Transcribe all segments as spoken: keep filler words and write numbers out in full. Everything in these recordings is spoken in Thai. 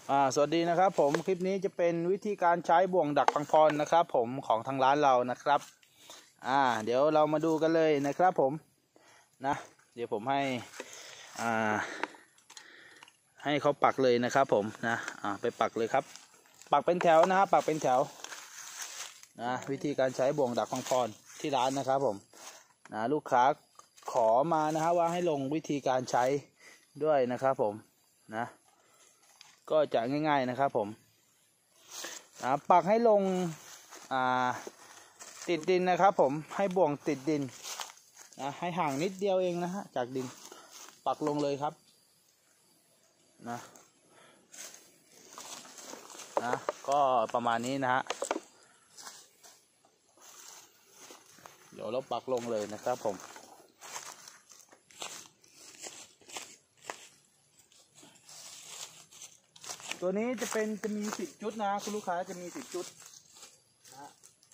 อ่าสวัสดีนะครับผมคลิปนี้จะเป็นวิธีการใช้บ่วงดักพังพรนะครับผมของทางร้านเรานะครับอ่าเดี๋ยวเรามาดูกันเลยนะครับผมนะเดี๋ยวผมให้อ่าให้เขาปักเลยนะครับผมนะอ่าไปปักเลยครับปักเป็นแถวนะครับปักเป็นแถวนะวิธีการใช้บ่วงดักพังพรที่ร้านนะครับผมนะลูกค้าขอมานะครับว่าให้ลงวิธีการใช้ด้วยนะครับผมนะก็จะง่ายๆนะครับผมปักให้ลงติดดินนะครับผมให้บ่วงติดดินนะให้ห่างนิดเดียวเองนะฮะจากดินปักลงเลยครับนะนะก็ประมาณนี้นะฮะเดี๋ยวเราปักลงเลยนะครับผมตัวนี้จะเป็นจะมีสิบจุดนะคุณลูกค้าจะมีสิบจุดนะ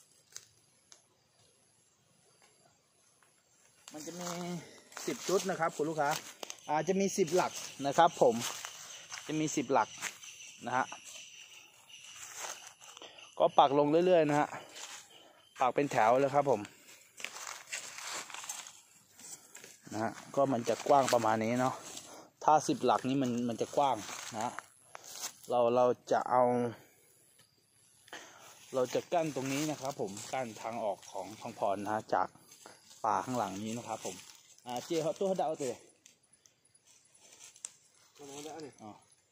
มันจะมีสิบจุดนะครับคุณลูกค้าอาจจะมีสิบหลักนะครับผมจะมีสิบหลักนะฮะก็ปักลงเรื่อยๆนะฮะปักเป็นแถวเลยครับผมนะฮะก็มันจะกว้างประมาณนี้เนาะถ้าสิบหลักนี้มันมันจะกว้างนะเราเราจะเอาเราจะกั้นตรงนี้นะครับผมกั้นทางออกของพังพรนะฮะจากป่าข้างหลังนี้นะครับผมอ่าเจี๊ยบตัวดาวเตะอ๋อ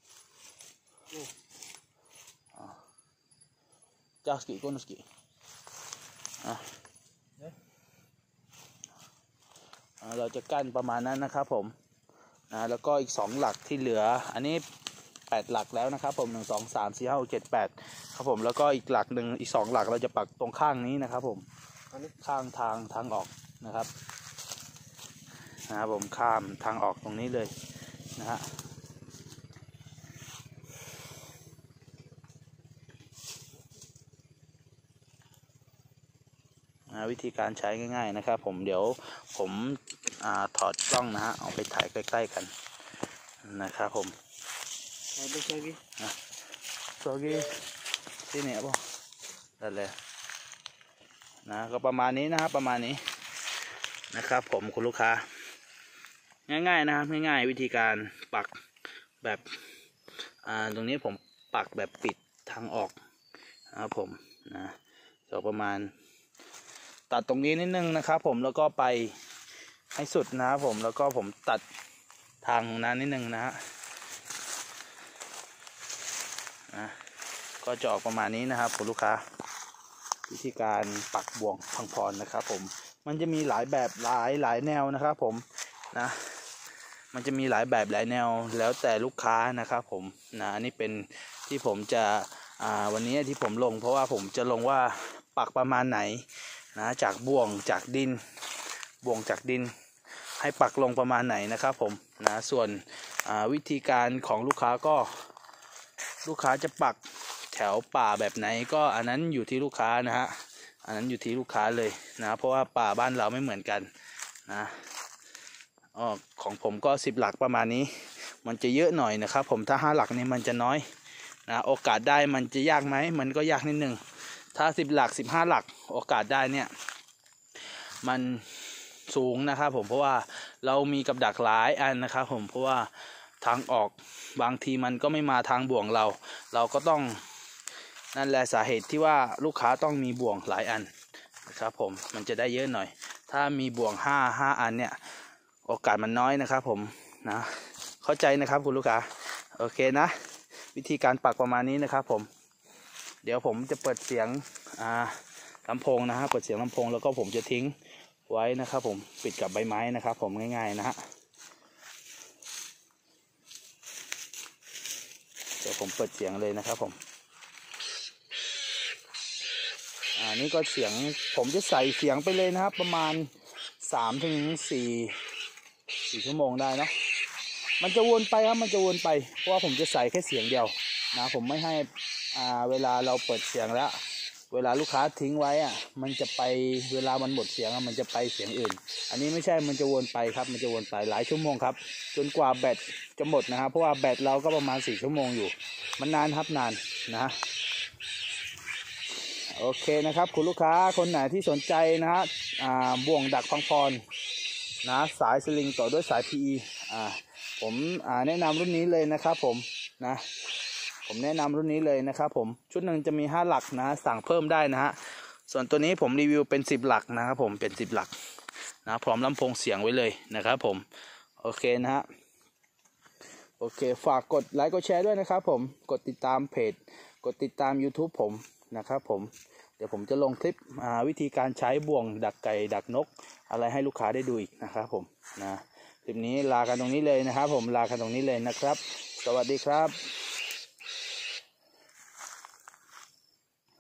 จ้าสกีก้นสกีอ่ะเราจะกั้นประมาณนั้นนะครับผมนะแล้วก็อีกสองหลักที่เหลืออันนี้แปดหลักแล้วนะครับผมหนึ่งสองสามสี่ห้าหกเจ็ดแปดครับผมแล้วก็อีกหลักหนึ่งอีกสองหลักเราจะปักตรงข้างนี้นะครับผมข้างทางทางออกนะครับนะครับผมข้ามทางออกตรงนี้เลยนะฮะวิธีการใช้ง่ายๆนะครับผมเดี๋ยวผมอถอดกล้องนะฮะเอาไปถ่ายใกล้ๆกันนะครับผมโซกีโซกีที่เนี่ยป่ะนั่นเลยนะก็ประมาณนี้นะครับประมาณนี้นะครับผมคุณลูกค้าง่ายๆนะครับง่ายๆวิธีการปักแบบอ่าตรงนี้ผมปักแบบปิดทางออกนะครับผมนะก็ประมาณตัดตรงนี้นิดนึงนะครับผมแล้วก็ไปให้สุดนะครับผมแล้วก็ผมตัดทางนั้นนิดนึงนะฮะนะก็จะออกประมาณนี้นะครับคุณลูกค้าวิธีการปักบ่วงพังพรนะครับผมมันจะมีหลายแบบหลายหลายแนวนะครับผมนะมันจะมีหลายแบบหลายแนวแล้วแต่ลูกค้านะครับผมนะอันนี้เป็นที่ผมจะอ่าวันนี้ที่ผมลงเพราะว่าผมจะลงว่าปักประมาณไหนนะจากบ่วงจากดินบ่วงจากดินให้ปักลงประมาณไหนนะครับผมนะส่วนวิธีการของลูกค้าก็ลูกค้าจะปักแถวป่าแบบไหนก็อันนั้นอยู่ที่ลูกค้านะฮะอันนั้นอยู่ที่ลูกค้าเลยนะเพราะว่าป่าบ้านเราไม่เหมือนกันนะอ๋อของผมก็สิบหลักประมาณนี้มันจะเยอะหน่อยนะครับผมถ้าห้าหลักนี่มันจะน้อยนะโอกาสได้มันจะยากไหมมันก็ยากนิดนึงถ้าสิบหลักสิบห้าหลักโอกาสได้เนี่ยมันสูงนะครับผมเพราะว่าเรามีกับดักหลายอันนะครับผมเพราะว่าทางออกบางทีมันก็ไม่มาทางบ่วงเราเราก็ต้องนั่นแหละสาเหตุที่ว่าลูกค้าต้องมีบ่วงหลายอันนะครับผมมันจะได้เยอะหน่อยถ้ามีบ่วงห้าห้าอันเนี่ยโอกาสมันน้อยนะครับผมนะเข้าใจนะครับคุณลูกค้าโอเคนะวิธีการปักประมาณนี้นะครับผมเดี๋ยวผมจะเปิดเสียงอ่าลำโพงนะฮะเปิดเสียงลำโพงแล้วก็ผมจะทิ้งไว้นะครับผมปิดกับใบไม้นะครับผมง่ายๆนะฮะเดี๋ยวผมเปิดเสียงเลยนะครับผมอ่านี่ก็เสียงผมจะใส่เสียงไปเลยนะครับประมาณสามถึงสี่สี่ชั่วโมงได้เนาะมันจะวนไปครับมันจะวนไปเพราะว่าผมจะใส่แค่เสียงเดียวนะผมไม่ให้อ่าเวลาเราเปิดเสียงแล้วเวลาลูกค้าทิ้งไว้อ่ะมันจะไปเวลามันหมดเสียงมันจะไปเสียงอื่นอันนี้ไม่ใช่มันจะวนไปครับมันจะวนไปหลายชั่วโมงครับจนกว่าแบตจะหมดนะครับเพราะว่าแบตเราก็ประมาณสี่ชั่วโมงอยู่มันนานครับนานนะโอเคนะครับคุณลูกค้าคนไหนที่สนใจนะฮะบ่วงดักพังพรนะสายสลิงต่อด้วยสาย พี อี อ่าผมอ่าแนะนำรุ่นนี้เลยนะครับผมนะผมแนะนำรุ่นนี้เลยนะครับผมชุดหนึ่งจะมีห้าหลักนะสั่งเพิ่มได้นะฮะส่วนตัวนี้ผมรีวิวเป็นสิบหลักนะครับผมเป็นสิบหลักนะพร้อมลำโพงเสียงไว้เลยนะครับผมโอเคนะฮะโอเคฝากกดไลค์กดแชร์ด้วยนะครับผมกดติดตามเพจกดติดตาม YouTube ผมนะครับผมเดี๋ยวผมจะลงคลิปวิธีการใช้บ่วงดักไก่ดักนกอะไรให้ลูกค้าได้ดูอีกนะครับผมนะคลิปนี้ลากันตรงนี้เลยนะครับผมลากันตรงนี้เลยนะครับสวัสดีครับ